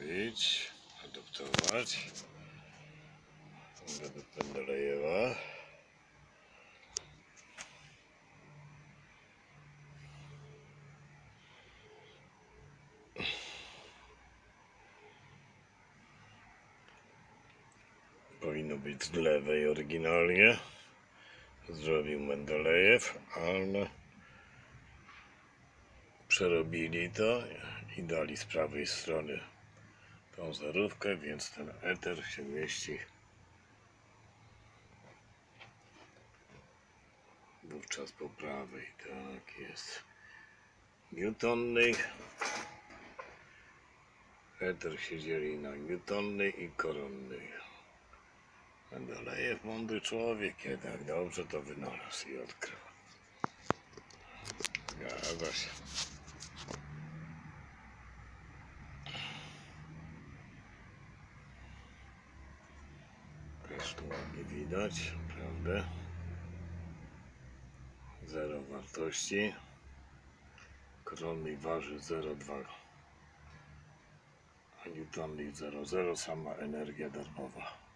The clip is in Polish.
ustawić, adaptować według Pendelejewa. Powinno być z lewej oryginalnie. Zrobił Mendelejew, ale przerobili to i dali z prawej strony tą zerówkę, więc ten eter się mieści wówczas po prawej. Tak jest. Newtonny. Eter się dzieli na newtonny i koronny. Mendelejew mądry człowiek, jednak dobrze to wynalazł i odkrył. Zgadza się. Też tu ładnie widać, prawda? Zero wartości. Koronny waży 0,2, a newtonny 0,0, sama energia darmowa.